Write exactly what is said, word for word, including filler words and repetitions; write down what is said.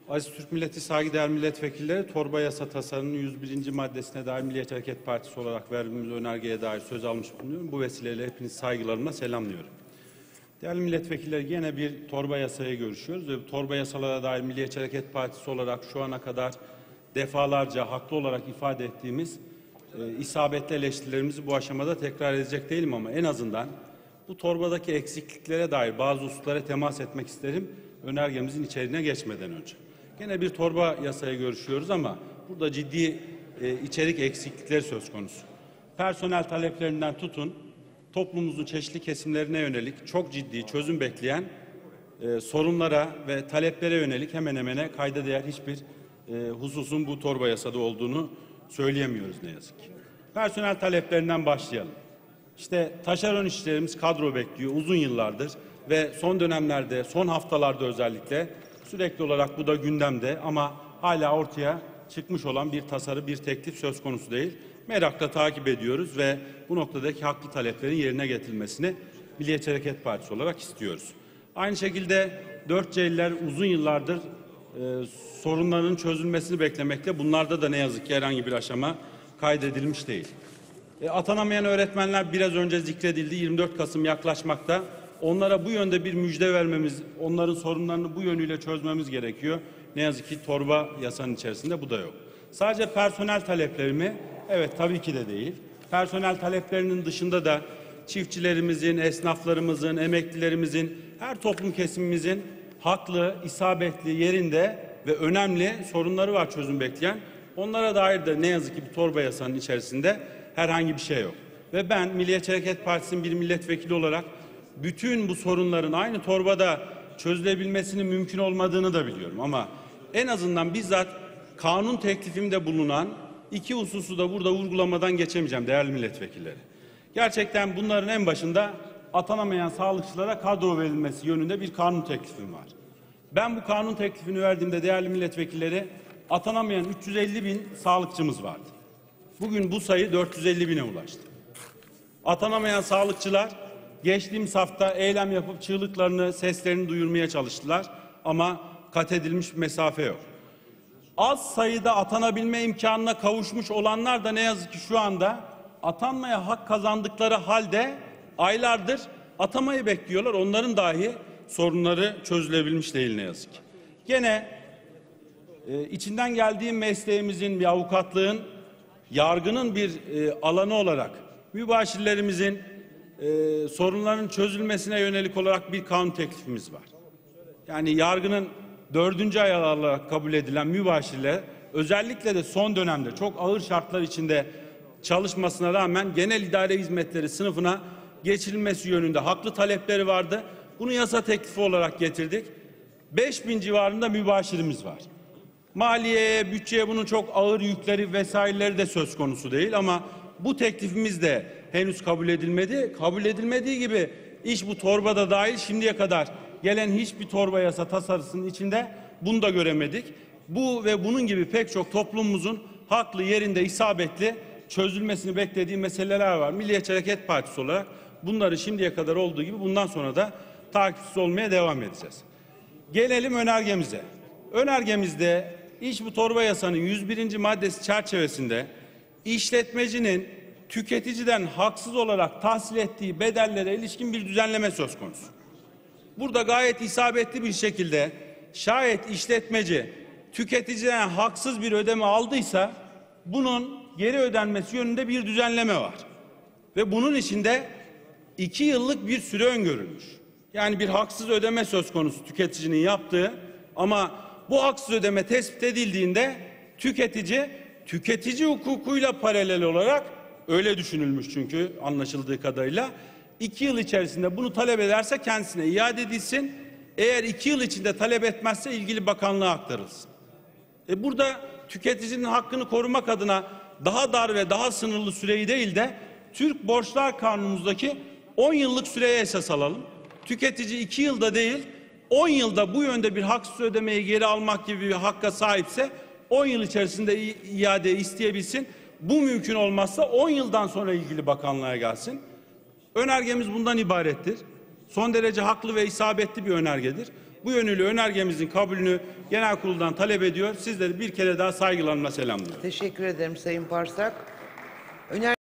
Aziz Türk Milleti, saygıdeğer milletvekilleri, torba yasa tasarının yüz birinci maddesine dair Milliyetçi Hareket Partisi olarak verdiğimiz önergeye dair söz almış bulunuyorum. Bu vesileyle hepiniz saygılarımla selamlıyorum. Değerli milletvekilleri, yine bir torba yasaya görüşüyoruz ve bu torba yasalara dair Milliyetçi Hareket Partisi olarak şu ana kadar defalarca haklı olarak ifade ettiğimiz e, isabetli eleştirilerimizi bu aşamada tekrar edecek değilim ama en azından bu torbadaki eksikliklere dair bazı hususlara temas etmek isterim önergemizin içeriğine geçmeden önce. Gene bir torba yasaya görüşüyoruz ama burada ciddi e, içerik eksiklikleri söz konusu. Personel taleplerinden tutun, toplumumuzun çeşitli kesimlerine yönelik çok ciddi çözüm bekleyen e, sorunlara ve taleplere yönelik hemen hemen kayda değer hiçbir e, hususun bu torba yasada olduğunu söyleyemiyoruz ne yazık ki. Personel taleplerinden başlayalım. İşte taşeron işçilerimiz kadro bekliyor uzun yıllardır ve son dönemlerde, son haftalarda özellikle sürekli olarak bu da gündemde ama hala ortaya çıkmış olan bir tasarı, bir teklif söz konusu değil. Merakla takip ediyoruz ve bu noktadaki haklı taleplerin yerine getirilmesini Milliyetçi Hareket Partisi olarak istiyoruz. Aynı şekilde dört C'liler uzun yıllardır e, sorunların çözülmesini beklemekte. Bunlarda da ne yazık ki herhangi bir aşama kaydedilmiş değil. E, atanamayan öğretmenler biraz önce zikredildi. yirmi dört Kasım yaklaşmakta. Onlara bu yönde bir müjde vermemiz, onların sorunlarını bu yönüyle çözmemiz gerekiyor. Ne yazık ki torba yasanın içerisinde bu da yok. Sadece personel talepleri mi? Evet, tabii ki de değil. Personel taleplerinin dışında da çiftçilerimizin, esnaflarımızın, emeklilerimizin, her toplum kesimimizin haklı, isabetli, yerinde ve önemli sorunları var çözüm bekleyen. Onlara dair de ne yazık ki bir torba yasanın içerisinde herhangi bir şey yok. Ve ben Milliyetçi Hareket Partisi'nin bir milletvekili olarak bütün bu sorunların aynı torbada çözülebilmesinin mümkün olmadığını da biliyorum. Ama en azından bizzat kanun teklifimde bulunan iki hususu da burada vurgulamadan geçemeyeceğim değerli milletvekilleri. Gerçekten bunların en başında atanamayan sağlıkçılara kadro verilmesi yönünde bir kanun teklifim var. Ben bu kanun teklifini verdiğimde değerli milletvekilleri atanamayan üç yüz elli bin sağlıkçımız vardı. Bugün bu sayı dört yüz elli bine ulaştı. Atanamayan sağlıkçılar geçtiğimiz hafta eylem yapıp çığlıklarını, seslerini duyurmaya çalıştılar ama kat edilmiş bir mesafe yok. Az sayıda atanabilme imkanına kavuşmuş olanlar da ne yazık ki şu anda atanmaya hak kazandıkları halde aylardır atamayı bekliyorlar. Onların dahi sorunları çözülebilmiş değil ne yazık ki. Gene e, içinden geldiğim mesleğimizin, bir avukatlığın, yargının bir e, alanı olarak mübaşirlerimizin e, sorunların çözülmesine yönelik olarak bir kanun teklifimiz var. Yani yargının dördüncü ayağı olarak kabul edilen mübaşirler özellikle de son dönemde çok ağır şartlar içinde çalışmasına rağmen genel idare hizmetleri sınıfına geçirilmesi yönünde haklı talepleri vardı. Bunu yasa teklifi olarak getirdik. beş bin civarında mübaşirimiz var. Maliyeye, bütçeye bunun çok ağır yükleri vesaireleri de söz konusu değil ama bu teklifimiz de henüz kabul edilmedi. Kabul edilmediği gibi iş bu torbada dahil şimdiye kadar gelen hiçbir torba yasa tasarısının içinde bunu da göremedik. Bu ve bunun gibi pek çok toplumumuzun haklı, yerinde, isabetli çözülmesini beklediği meseleler var. Milliyetçi Hareket Partisi olarak bunları şimdiye kadar olduğu gibi bundan sonra da takipsiz olmaya devam edeceğiz. Gelelim önergemize. Önergemizde iş bu torba yasanın yüz birinci maddesi çerçevesinde işletmecinin tüketiciden haksız olarak tahsil ettiği bedellere ilişkin bir düzenleme söz konusu. Burada gayet isabetli bir şekilde şayet işletmeci tüketiciden haksız bir ödeme aldıysa bunun geri ödenmesi yönünde bir düzenleme var. Ve bunun içinde iki yıllık bir süre öngörülmüş. Yani bir haksız ödeme söz konusu tüketicinin yaptığı ama bu haksız ödeme tespit edildiğinde tüketici, tüketici hukukuyla paralel olarak öyle düşünülmüş çünkü anlaşıldığı kadarıyla iki yıl içerisinde bunu talep ederse kendisine iade edilsin. Eğer iki yıl içinde talep etmezse ilgili bakanlığa aktarılsın. E burada tüketicinin hakkını korumak adına daha dar ve daha sınırlı süreyi değil de Türk Borçlar Kanunumuzdaki on yıllık süreye esas alalım. Tüketici iki yılda değil on yılda bu yönde bir haksız ödemeyi geri almak gibi bir hakka sahipse on yıl içerisinde iade isteyebilsin. Bu mümkün olmazsa on yıldan sonra ilgili bakanlığa gelsin. Önergemiz bundan ibarettir. Son derece haklı ve isabetli bir önergedir. Bu yönüyle önergemizin kabulünü genel kuruldan talep ediyor. Sizleri bir kere daha saygılarımla selamlıyorum. Teşekkür ederim Sayın Parsak. Öner